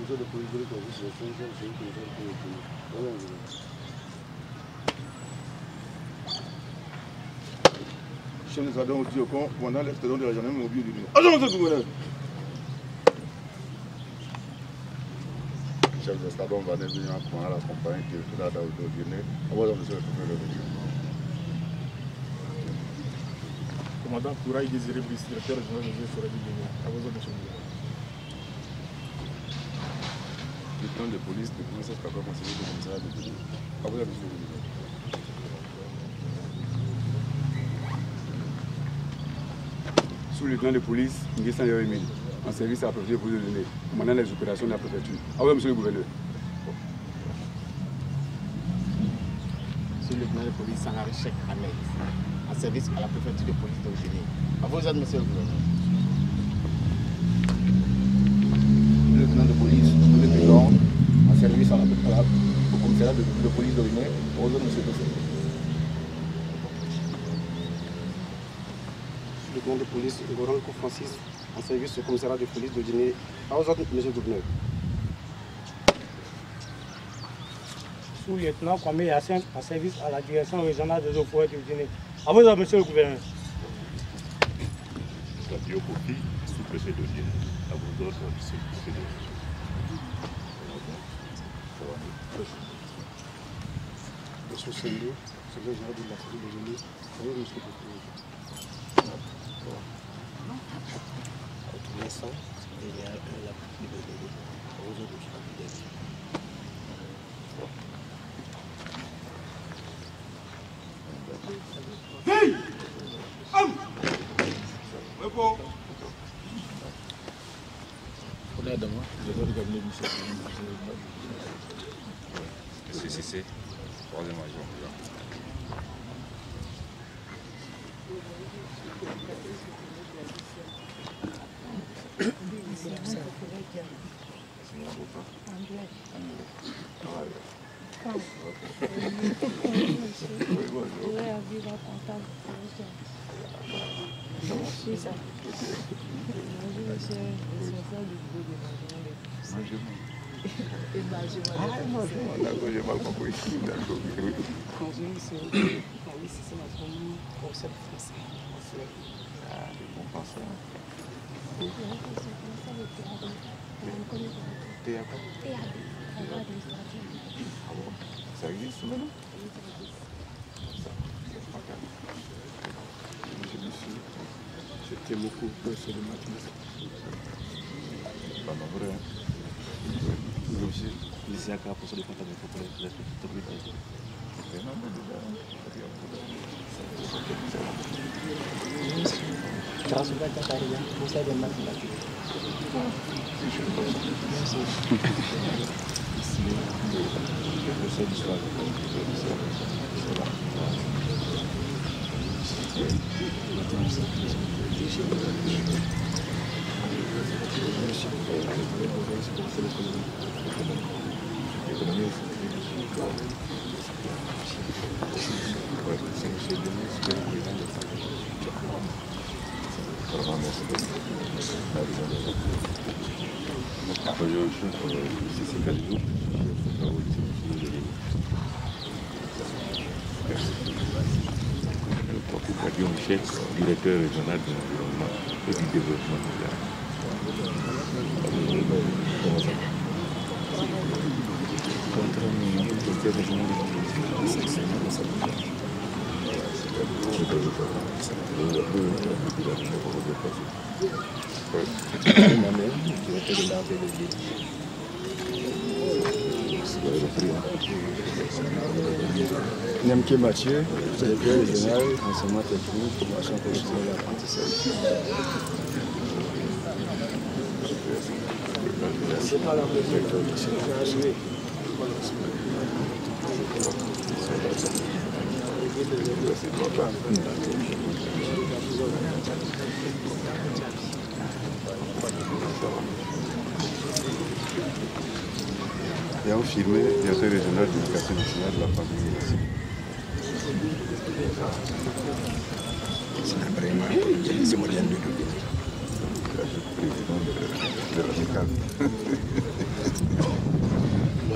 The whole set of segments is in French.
Chef de Sadon dit au commandant l'extérieur de la gendarmerie mobile du Nord. Agent de gouverneur. Chef de Sadon va venir prendre la compagnie qui est là dans le Guinée. Avant monsieur le gouverneur. Commandant Kouraï désiré vice-directeur régional des eaux forêts du Guinée. À vos ordres, monsieur le gouverneur. Lieutenant de police de commissaire Kakwa conseiller de commissariat de Guinée. À vos ordres, monsieur le gouverneur. Sous-lieutenant de police, Nguessan Yoemine, en service à la préfecture de police de Guinée, commandant les opérations de la préfecture. Ah oui, monsieur le gouverneur. Sous-lieutenant de police Sanari Cheikh Ahmed, en service à la préfecture de police de Guinée. À vos ordres, monsieur le gouverneur. Lieutenant de police, Louis Bidon, en service au commissariat de police de Guinée. À vos ordres, monsieur le gouverneur. Lieutenant de police Goranko Francis, en service au commissariat de police de Guinée. À vos ordres, monsieur le gouverneur. Sous-lieutenant Kwame Yassine, en service à la direction régionale des eaux forêts de Guinée. À vos ordres, monsieur le gouverneur. Fabio Kofi, sous-préfet de Guinée. À vos ordres, monsieur le gouverneur. Monsieur Sendo, secrétaire général de la cité de Guinée. À vos ordres, monsieur le gouverneur. Vincent, il y a la plus de Guinée. À vos ordres, monsieur le gouverneur. Monsieur Cissé, troisième agent. Ça existe maintenant? C'était beaucoup sur le matin. Pas vrai. Les accords pour se défendre avec les autorités. Michel, directeur régional de l'environnement et du développement rural. Nemke Mathieu, directeur régional, enseignement technique, formation professionnelle et apprentissage. Et en filmé, directeur régional de l'éducation nationale de la famille aussi. C'est un vraiment c'est moderne de président de l'amical.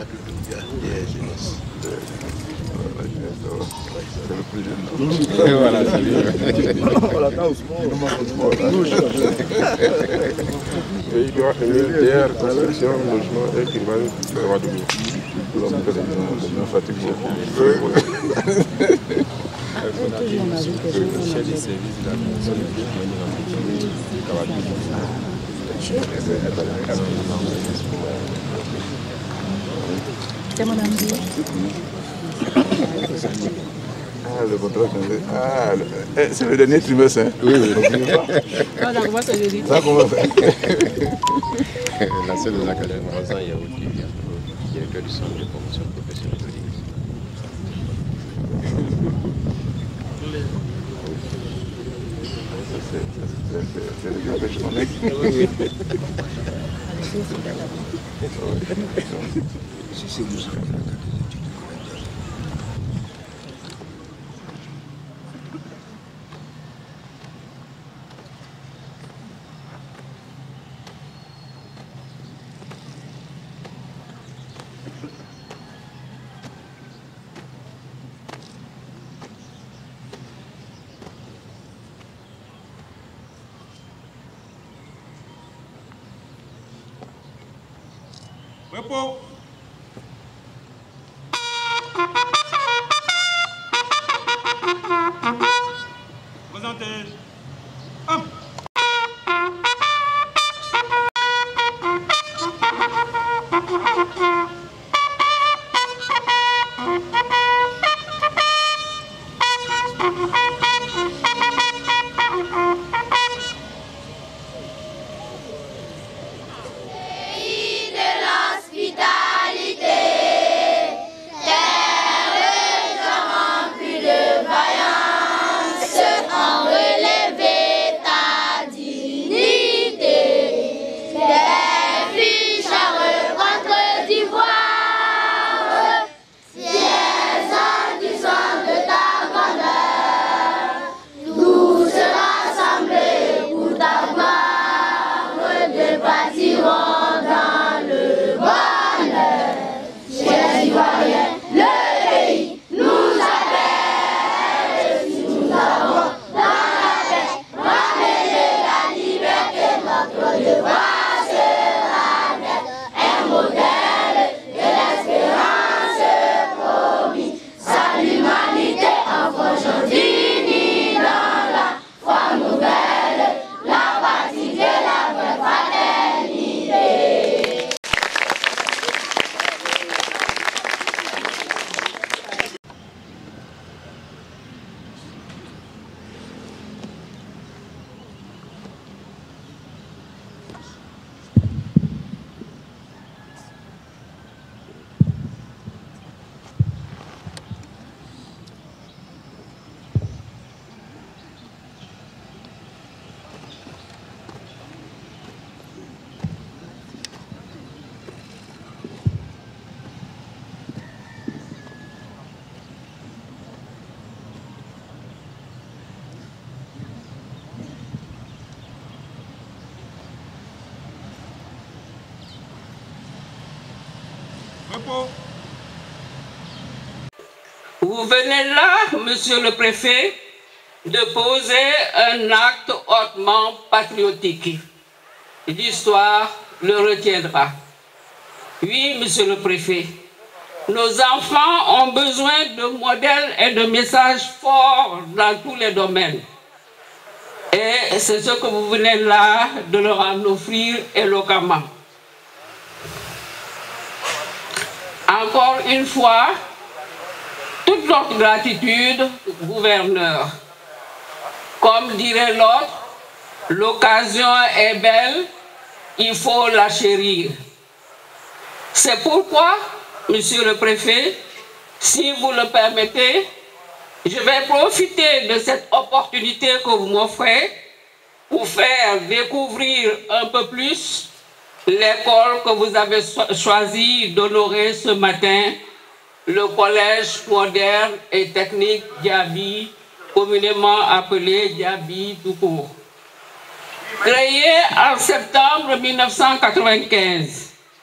C'est le plus jeune. Voilà, c'est lui. D'ailleurs, construction, logement et climat, c'est vraiment de nous fatigue beaucoup. Le chef du service de la commission C'est mon ami. Ah, le contrôle. Ah, c'est le dernier trimestre. Hein? Oui, oui. Ça commence aujourd'hui. Ça commence. La seule de l'académie Razan Yaoudi, directeur du centre de formation professionnelle de l'Église. C'est le gars que je connais. Repos. Présentez. Hop. Vous venez là, monsieur le préfet, de poser un acte hautement patriotique. L'histoire le retiendra. Oui, monsieur le préfet, nos enfants ont besoin de modèles et de messages forts dans tous les domaines. Et c'est ce que vous venez là de leur en offrir éloquemment. Encore une fois, toute notre gratitude, gouverneur. Comme dirait l'autre, l'occasion est belle, il faut la chérir. C'est pourquoi, monsieur le préfet, si vous le permettez, je vais profiter de cette opportunité que vous m'offrez pour faire découvrir un peu plus l'école que vous avez choisi d'honorer ce matin, le collège moderne et technique Diaby, communément appelé Diaby tout court. Créé en septembre 1995,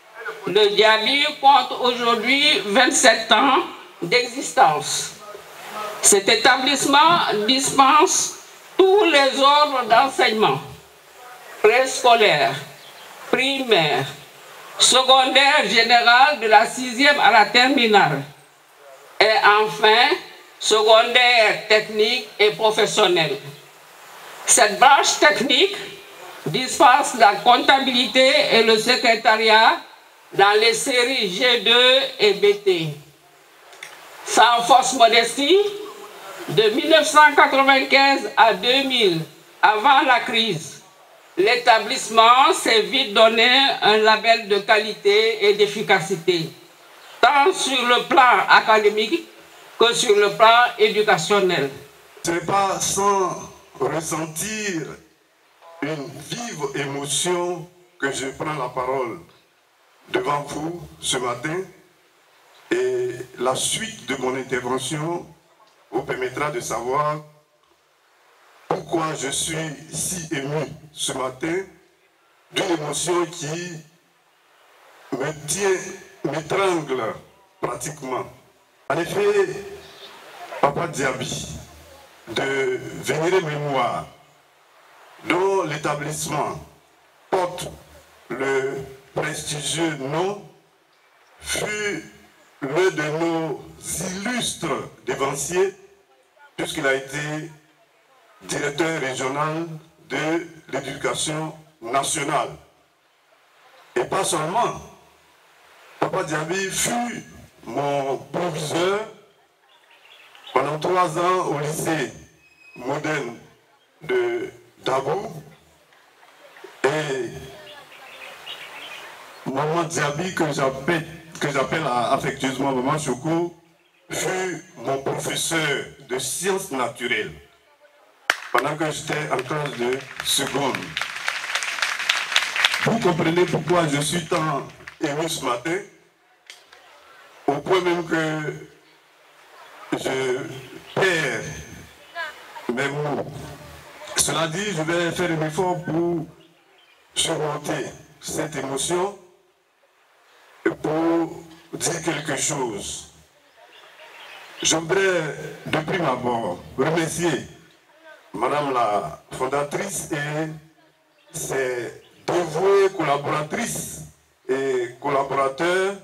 Le Diaby compte aujourd'hui 27 ans d'existence. Cet établissement dispense tous les ordres d'enseignement, préscolaire, primaire, secondaire général de la 6e à la terminale, et enfin secondaire technique et professionnel. Cette branche technique dispense la comptabilité et le secrétariat dans les séries G2 et BT. Sans fausse modestie, de 1995 à 2000, avant la crise, l'établissement s'est vite donné un label de qualité et d'efficacité, tant sur le plan académique que sur le plan éducationnel. Ce n'est pas sans ressentir une vive émotion que je prends la parole devant vous ce matin, et la suite de mon intervention vous permettra de savoir pourquoi je suis si ému ce matin d'une émotion qui me tient, m'étrangle pratiquement. En effet, Papa Diaby, de vénérée mémoire, dont l'établissement porte le prestigieux nom, fut l'un de nos illustres dévanciers, puisqu'il a été directeur régional de l'éducation nationale. Et pas seulement, Papa Diaby fut mon proviseur pendant 3 ans au lycée moderne de Dabo, et Maman Diaby, que j'appelle affectueusement Maman Choco, fut mon professeur de sciences naturelles pendant que j'étais en classe de seconde. Vous comprenez pourquoi je suis tant ému ce matin, au point même que je perds mes mots. Cela dit, je vais faire un effort pour surmonter cette émotion et pour dire quelque chose. Je voudrais, depuis ma mort, remercier Madame la fondatrice et ses dévouées collaboratrices et collaborateurs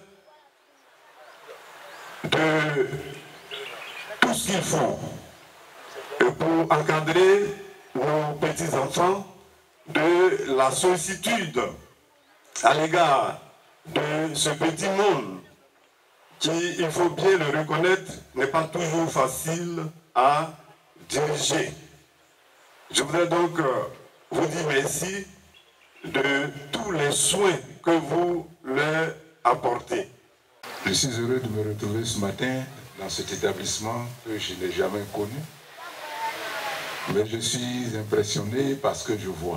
de tout ce qu'il faut pour encadrer nos petits-enfants de la sollicitude à l'égard de ce petit monde qui, il faut bien le reconnaître, n'est pas toujours facile à diriger. Je voudrais donc vous dire merci de tous les soins que vous leur apportez. Je suis heureux de me retrouver ce matin dans cet établissement que je n'ai jamais connu. Mais je suis impressionné par ce que je vois.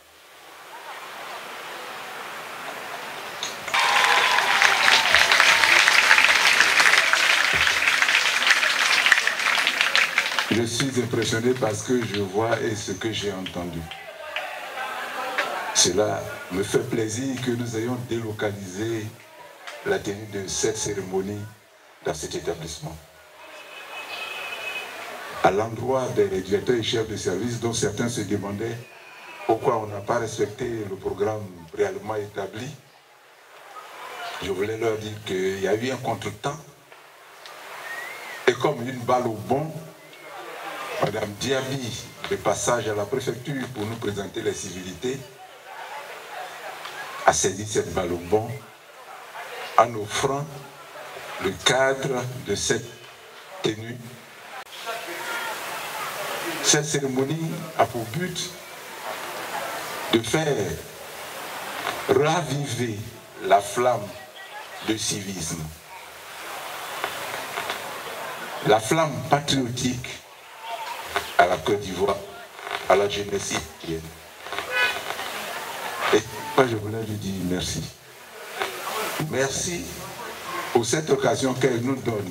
Je suis impressionné par ce que je vois et ce que j'ai entendu. Cela me fait plaisir que nous ayons délocalisé la tenue de cette cérémonie dans cet établissement. À l'endroit des directeurs et chefs de service dont certains se demandaient pourquoi on n'a pas respecté le programme préalablement établi, je voulais leur dire qu'il y a eu un contretemps et comme une balle au bond, Madame Diaby, de passage à la préfecture pour nous présenter les civilités, a saisi cette balle au bond en offrant le cadre de cette tenue. Cette cérémonie a pour but de faire raviver la flamme de civisme, la flamme patriotique à la Côte d'Ivoire, à la jeunesse haïtienne. Et moi, je voulais lui dire merci. Merci pour cette occasion qu'elle nous donne.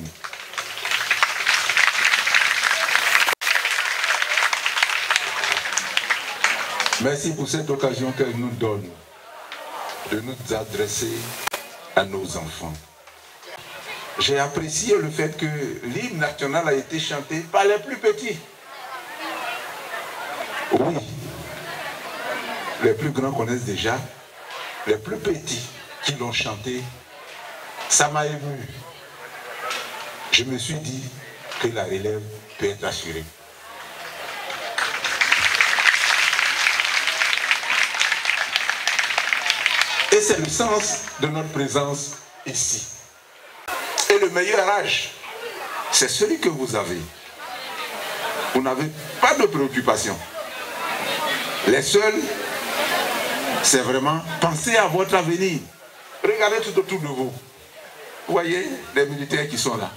Merci pour cette occasion qu'elle nous donne de nous adresser à nos enfants. J'ai apprécié le fait que l'hymne national a été chanté par les plus petits. Oui, les plus grands connaissent déjà, les plus petits qui l'ont chanté, ça m'a ému. Je me suis dit que la relève peut être assurée. Et c'est le sens de notre présence ici. Et le meilleur âge, c'est celui que vous avez. Vous n'avez pas de préoccupation. Les seuls, c'est vraiment penser à votre avenir. Regardez tout autour de vous. Vous voyez les militaires qui sont là.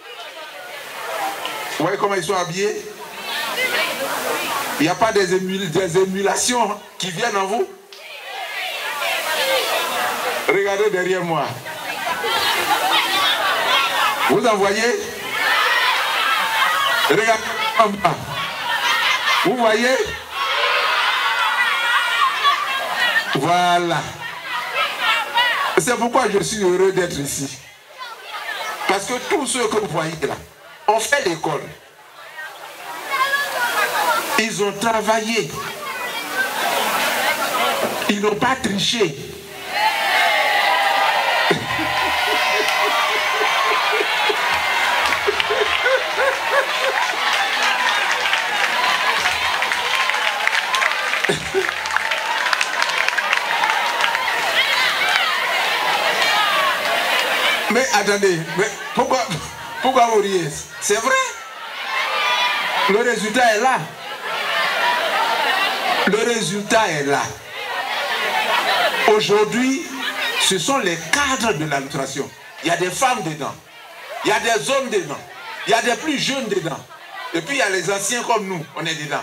Vous voyez comment ils sont habillés? Il n'y a pas des émulations qui viennent en vous. Regardez derrière moi. Vous en voyez? Regardez en bas. Vous voyez? Voilà. C'est pourquoi je suis heureux d'être ici. Parce que tous ceux que vous voyez là ont fait l'école. Ils ont travaillé. Ils n'ont pas triché. Mais attendez, mais pourquoi vous riez? C'est vrai. Le résultat est là. Le résultat est là. Aujourd'hui, ce sont les cadres de l'administration. Il y a des femmes dedans. Il y a des hommes dedans. Il y a des plus jeunes dedans. Et puis il y a les anciens comme nous, on est dedans.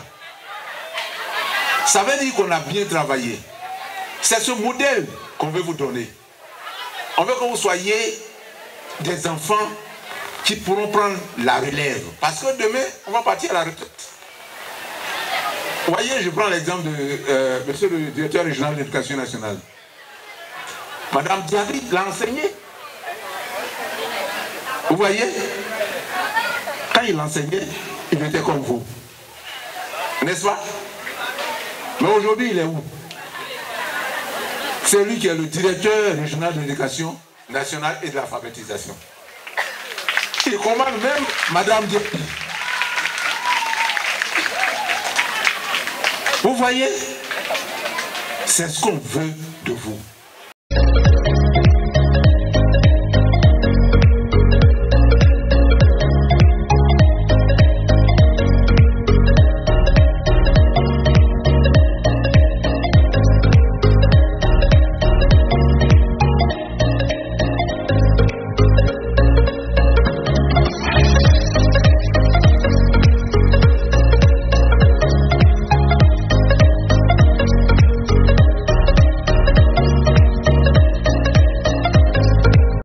Ça veut dire qu'on a bien travaillé. C'est ce modèle qu'on veut vous donner. On veut que vous soyez des enfants qui pourront prendre la relève. Parce que demain, on va partir à la retraite. Vous voyez, je prends l'exemple de monsieur le directeur régional de l'éducation nationale. Madame Diaby l'a enseigné. Vous voyez, quand il enseignait, il était comme vous. N'est-ce pas? Mais aujourd'hui, il est où? C'est lui qui est le directeur régional de l'éducation nationale et de l'alphabétisation. Il commande même Madame Diaby. Vous voyez, c'est ce qu'on veut de vous.